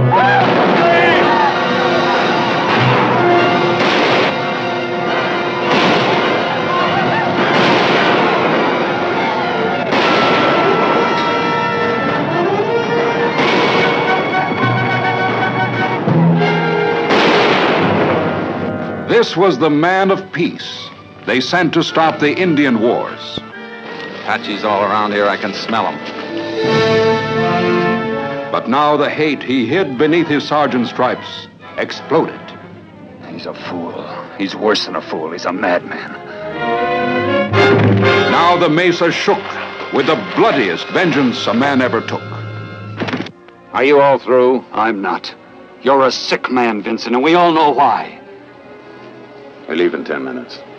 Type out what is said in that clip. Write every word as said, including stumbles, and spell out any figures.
This was the man of peace they sent to stop the Indian wars. Apaches all around here, I can smell them. But now the hate he hid beneath his sergeant's stripes exploded. He's a fool. He's worse than a fool. He's a madman. Now the mesa shook with the bloodiest vengeance a man ever took. Are you all through? I'm not. You're a sick man, Vincent, and we all know why. We leave in ten minutes.